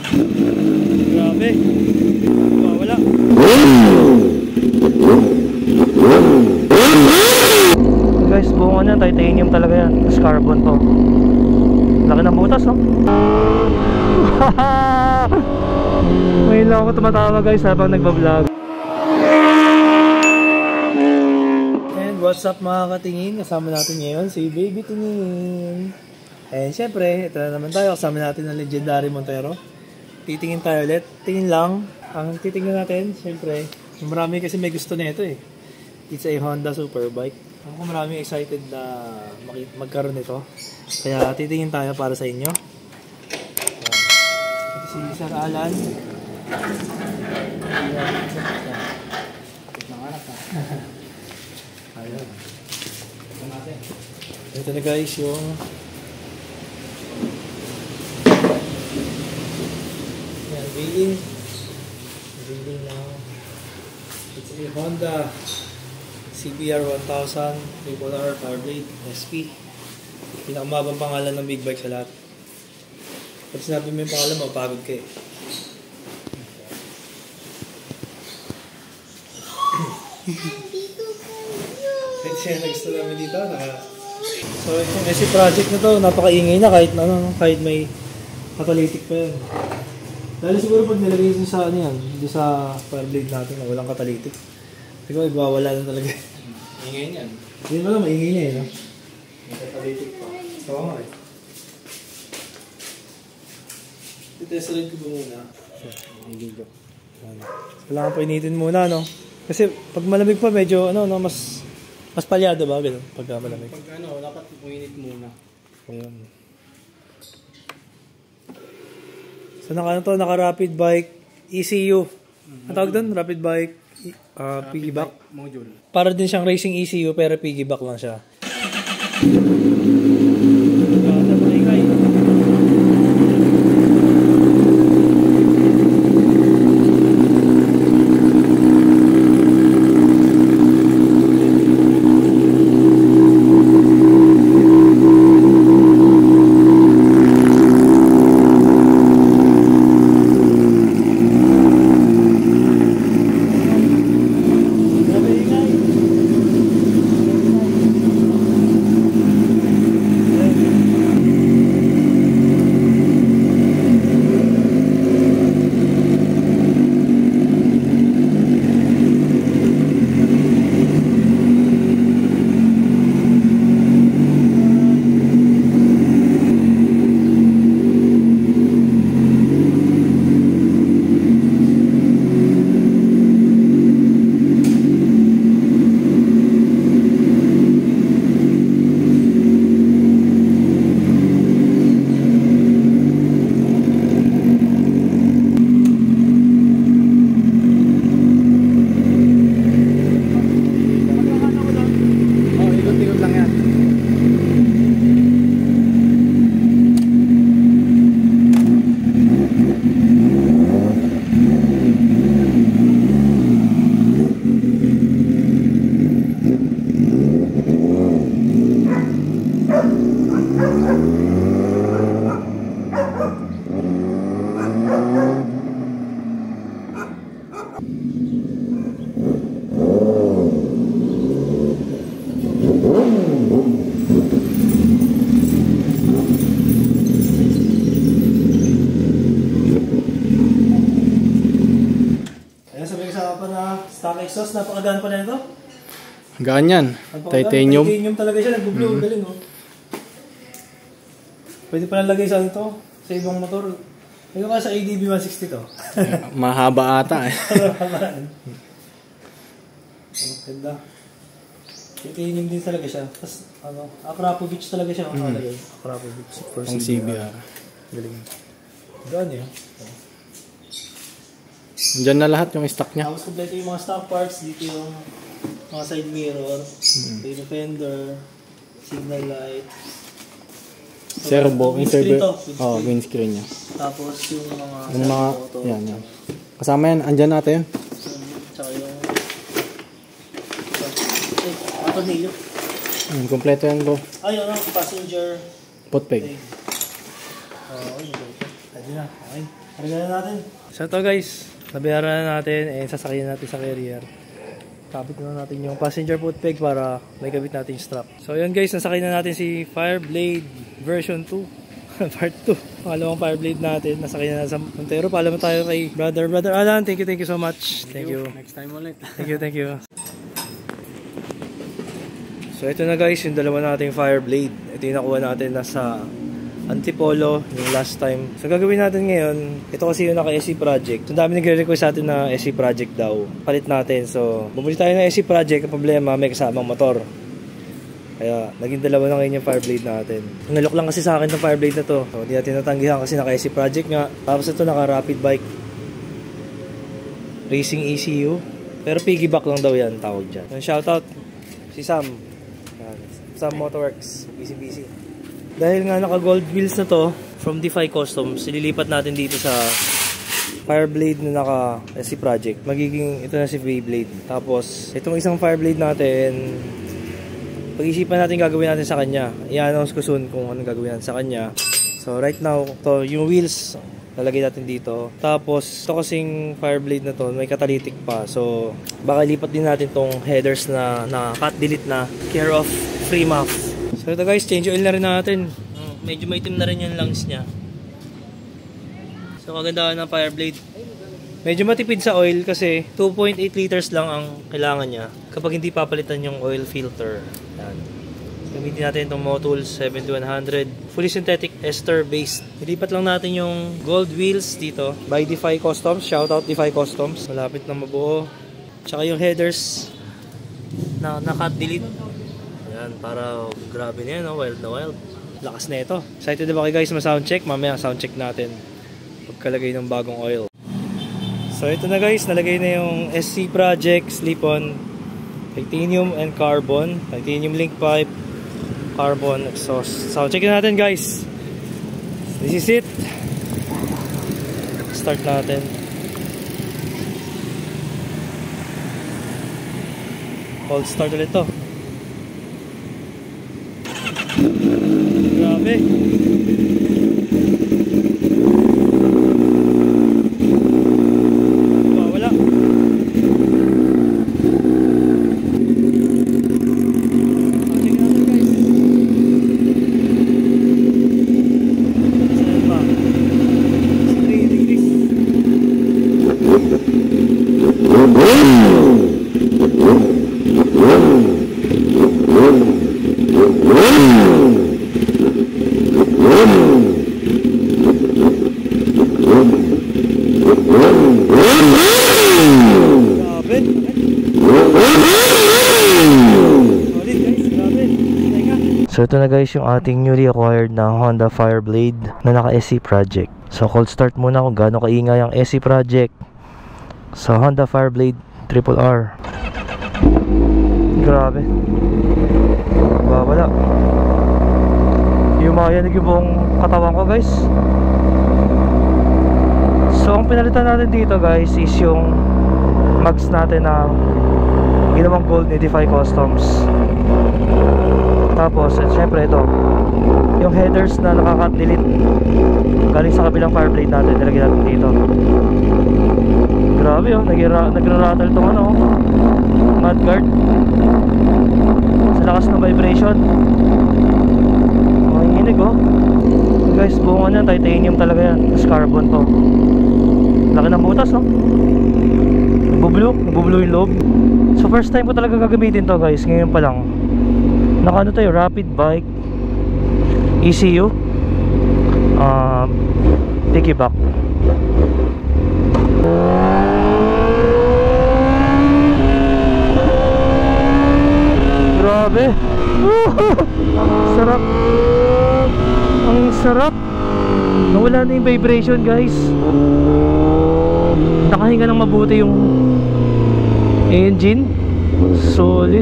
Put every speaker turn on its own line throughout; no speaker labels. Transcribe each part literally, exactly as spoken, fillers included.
Grabe. Wala. Guys, buong ano, titanium talaga yan. Tapos carbon to. Laki ng butas, no? May lang ako tumatawa guys habang nagbablog. And what's up mga katingin? Kasama natin ngayon si Baby Tingin. And syempre, ito na naman tayo. Kasama natin ang legendary Montero. Titingin tayo ulit. Tingin lang. Ang titingin natin, syempre, marami kasi may gusto na ito eh. It's a Honda Superbike. Ako marami excited na magkaroon nito. Kaya titingin tayo para sa inyo. Ito si Sir Alan. Ayun. Ito na guys yung yan, wheeling. Wheeling now. It's a Honda C B R one thousand R R R Fireblade S P. Pinakamabang pangalan ng big bike sa lahat. Pag sinabi mo yung pangalan, mapagod ka eh. Kahit siya nag-gusto namin dito. Naka... So yung S C Project na to, napakaingay na kahit, ano, kahit may catalytic pa yan. Dahil siguro pag nilagay dito sa, ano yan, dito sa Fireblade natin na walang catalytic. Siguro iwawala na talaga.
Ingay niyan.
Hindi mo lang, maingay niya eh, no? May catalytic pa. Oo nga eh. Titested ko ba muna? Kailangan pa initin muna, no? Kasi pag malamig pa, medyo, ano, no, mas mas palyado ba? Ganun, pagka malamig.
Pag ano, dapat uminit muna.
Ayun. So, naka, ano to, naka rapid bike E C U. Ang tawag doon? Rapid bike uh, piggyback
module.
Para din siyang racing E C U pero piggyback lang siya. Stock exhaust, napakagaan pa na ito.
Gaan yan. Titanium.
Titanium talaga siya, nag-blow. Mm-hmm. Galing, oh. Pwede pa nalagay sa ito, sa ibang motor. Ito ka sa A D B one sixty to.
Mahaba ata eh.
Ganda. Titanium din talaga siya. Tapos, ano, Akrapovich talaga siya. Mm-hmm. Nakalagay. Akrapovich.
Ang C B R.
Galing. Gaan yun.
Diyan na lahat yung stock niya.
Tapos kompleto yung mga stock parts. Dito yung mga side mirror, mm-hmm. Yung fender, signal light, so,
servo, yung servo, oh,
windscreen.
windscreen niya.
Tapos yung mga
yung mga, auto, yan, yan. Kasama yan, andyan natin.
Tsaka yung auto nilo.
Hmm, kompleto yan bro.
Ay, ano, passenger
pot peg.
Oo, yun. Ready na. Okay. Karga na natin. So ito guys, nabayaran na natin and sasakyan natin sa carrier. Kapit na natin yung passenger foot peg para may kabit natin yung strap. So yun guys, nasakay na natin si Fireblade version two. Part two. Pangalawang Fireblade natin. Nasakay na sa Montero. Paalam tayo kay brother. Brother Alan, thank you, thank you so much. Thank, thank you. you.
Next time ulit.
Thank you, thank you. So ito na guys, yung dalawa nating Fireblade. Ito yung nakuha natin nasa Antipolo yung last time. So gagawin natin ngayon, ito kasi yung naka-S C Project. So dami nagre-request sa atin na S C Project daw. Palit natin. So bumili tayo ng S C Project. Ang problema, may kasamang motor. Kaya naging dalawa na ngayon yung Fireblade natin. Nalok lang kasi sa akin ng Fireblade na to. So hindi natin natanggihan kasi naka-S C Project nga. Tapos ito naka-Rapid Bike Racing E C U. Pero piggyback lang daw yan tawag dyan. Yung shoutout si Sam. Sam Motorworks. Busy busy. Dahil nga naka-gold wheels na to from Defy Customs, ililipat natin dito sa Fireblade na naka-S C Project. Magiging ito na si Fireblade. Tapos itong isang Fireblade natin, pag-isipan natin gagawin natin sa kanya. I-announce ko soon kung anong gagawin natin sa kanya. So right now, to yung wheels lalagay natin dito. Tapos ito kasing Fireblade na to, may catalytic pa. So baka lipat din natin tong headers na na cut delete na care of free M A F. So ito guys, change oil na rin natin. Medyo maitim na rin yung lungs niya. So kagandahan ng Fireblade. Medyo matipid sa oil kasi two point eight liters lang ang kailangan niya kapag hindi papalitan yung oil filter. Yan. Gamitin natin itong Motuls seventy-one hundred. Fully synthetic ester based. Ilipat lang natin yung gold wheels dito by Defy Customs. Shoutout Defy Customs. Malapit na mabuo. Tsaka yung headers na na-cut delete. Yan, para grabe na yan, no? Wild na wild. Lakas na ito. Excited na ba kayo guys ma-soundcheck? Mamaya soundcheck natin pagkalagay ng bagong oil. So ito na guys, nalagay na yung S C Project slip-on titanium and carbon, titanium link pipe, carbon exhaust. So check natin guys. This is it. Start natin. Cold start ulit to. Grabe. So ito na guys yung ating newly acquired na Honda Fireblade na naka-S C Project. So cold start muna kung gaano kaingay ang S C Project sa Honda Fireblade Triple R. Grabe. Wala. Yumayanig yung buong katawan ko guys. So ang pinalitan natin dito guys is yung mags natin na ginawang gold ni Defy Customs. Tapos, at syempre ito yung headers na naka-cut delete galing sa kabilang Fireblade natin, nilagay natin dito. Grabe oh, nagra-rattle tong ano mudguard sa lakas ng vibration. Manginig oh guys, buong ano, titanium talaga yan, tapos carbon to. Laki ng butas no, nagbublue, nagbublue yung loob. So first time ko talaga gagamitin to guys, ngayon pa lang. Naka ano tayo, Rapid Bike E C U uh, piggyback. Grabe. Sarap. Ang sarap. Nawala na yung vibration guys. Nakahinga ng mabuti yung engine. Solid.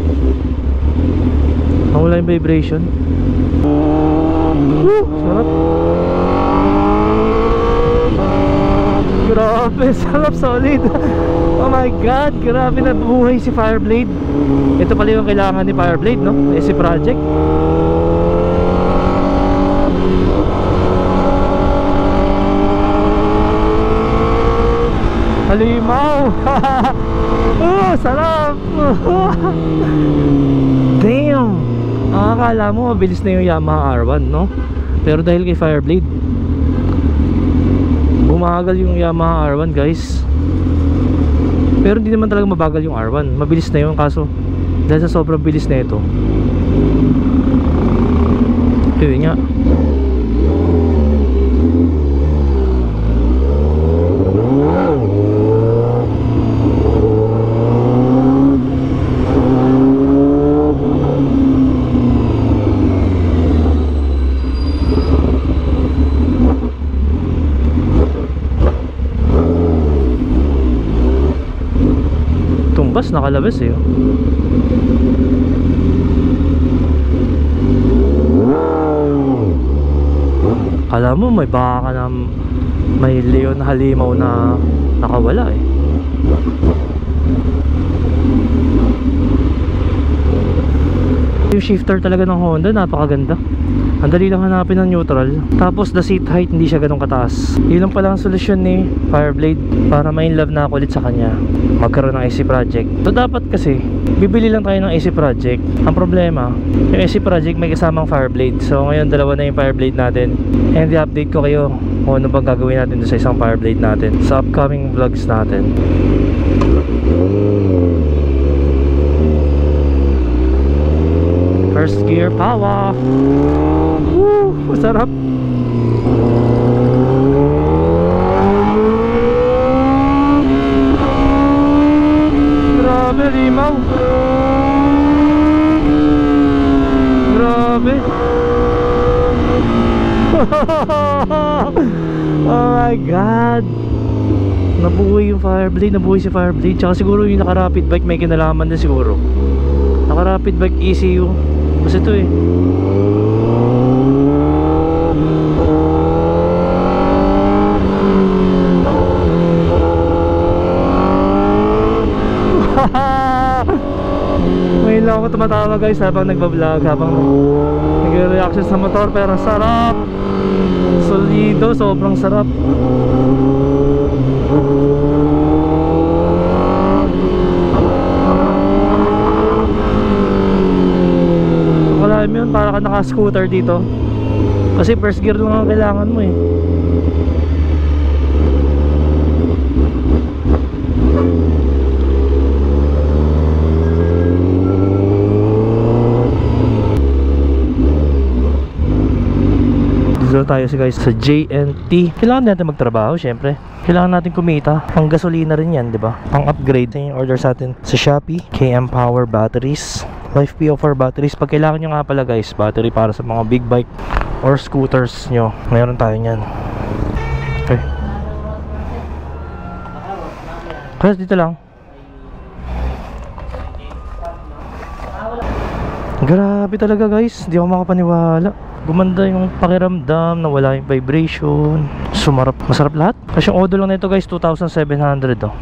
Nawala yung vibration. Woo! Sarap. Grabe, sarap, solid. Oh my god, grabe na buhay si Fireblade. Ito pala yung kailangan ni Fireblade, no? S C Project. Halimaw. Oh, sarap. Damn. Ang akala mo mabilis na yung Yamaha R one, no? Pero dahil kay Fireblade, bumagal yung Yamaha R one, guys. Pero hindi naman talaga mabagal yung R one. Mabilis na yun, kaso dahil sa sobrang bilis na ito, yun nga. Tumbas, nakalabas eh. Alam mo, may baka na may leon halimaw na nakawala eh. Yung shifter talaga ng Honda, napakaganda. Ang dali lang hanapin ng neutral. Tapos the seat height hindi siya ganun kataas. Yun lang pala ang solusyon ni Fireblade para ma-inlove na ako ulit sa kanya, magkaroon ng S C Project. So dapat kasi bibili lang tayo ng S C Project. Ang problema, yung S C Project may kasamang Fireblade. So ngayon dalawa na yung Fireblade natin. And i-update ko kayo kung ano bang gagawin natin doon sa isang Fireblade natin sa upcoming vlogs natin. First gear power. Woo, masarap. Grabe, limaw. Grabe. Oh my god. Nabuhay yung Fireblade, nabuhay si Fireblade. Tsaka siguro yung naka-rapid bike may kinalaman din siguro. Naka-rapid bike E C U. Mas ito eh. Ngayon lang ako tumatawa guys habang nagbablog, habang nag-reaction sa motor, pero sarap. Solido, sobrang sarap. Alam mo yun, para ka naka-scooter dito. Kasi first gear lang ang kailangan mo eh. Dito tayo guys sa J N T. Kailangan natin magtrabaho syempre. Kailangan natin kumita. Pang gasolina rin yan, di ba? Pang upgrade. Yung order sa atin sa Shopee, K M Power Batteries, Life P O four batteries. Pag kailangan nyo nga pala guys, battery para sa mga big bike or scooters nyo, mayroon tayo nyan. Okay. Kasi dito lang. Grabe talaga guys, di ako makapaniwala. Gumanda yung pakiramdam, nawala yung vibration. Sumarap, masarap lahat. Kasi yung odo lang nito guys, two thousand seven hundred oh.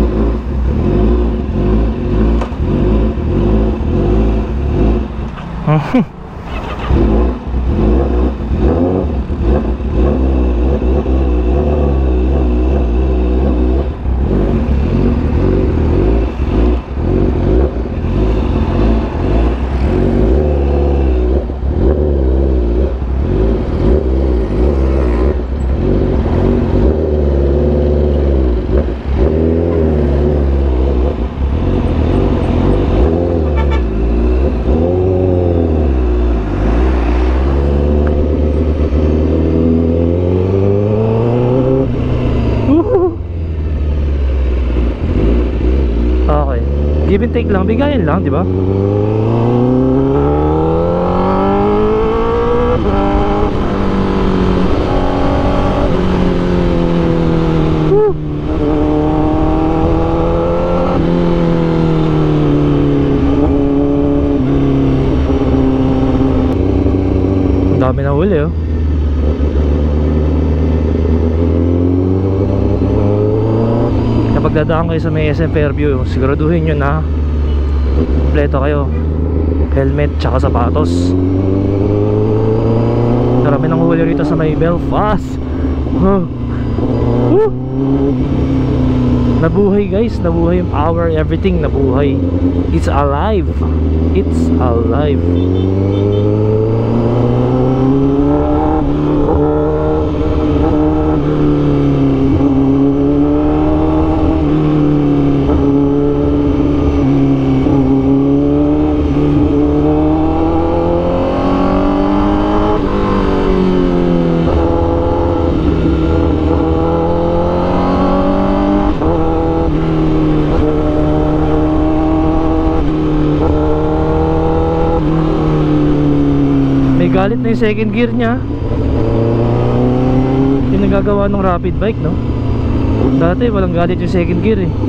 Give and take lang, bigayan lang, di ba? Woo! Ang dami na huli, oh. Kapag dadaan kayo sa may S M Fairview, siguraduhin nyo na kompleto kayo, helmet tsaka sapatos. Marami nang huli rito sa may Belfast. Woo! Woo! Nabuhay guys, nabuhay yung power, everything nabuhay. It's alive. It's alive. Galit na yung second gear niya. Yung nagagawa ng rapid bike, no? Dati walang galit yung second gear eh.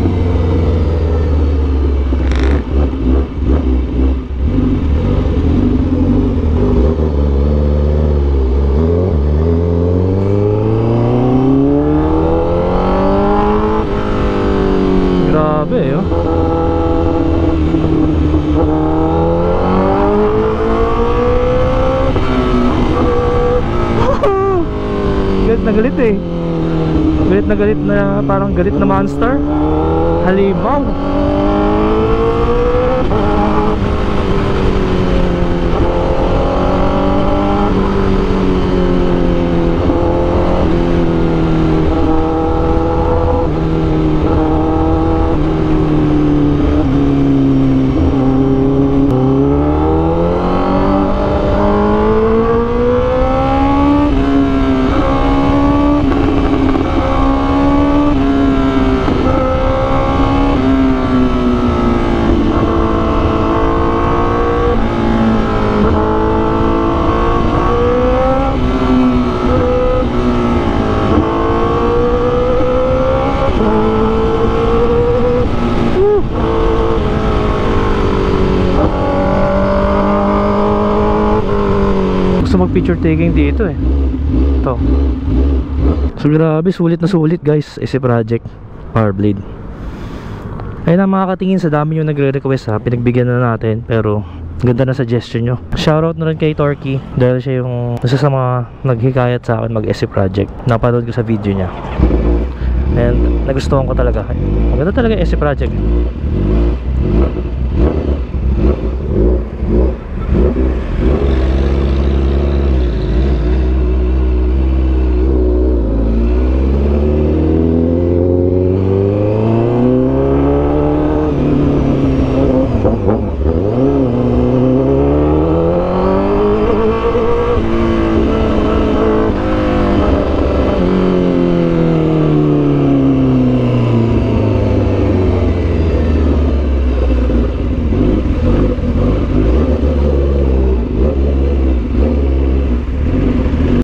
Grabe eh, oh. Galit na galit eh. Galit na galit na, parang galit na monster. Halimaw. Mag-picture taking dito eh. Ito. So grabe, sulit na sulit guys. S C Project Fireblade. Ayun na mga katingin, sa dami yung nagre-request ha. Pinagbigyan na natin, pero ganda na suggestion nyo. Shoutout na rin kay Torky, dahil siya yung isa sa mga naghikayat sa akin mag-S C Project. Napanood ko sa video niya and nagustuhan ko talaga. Maganda talaga S C Project.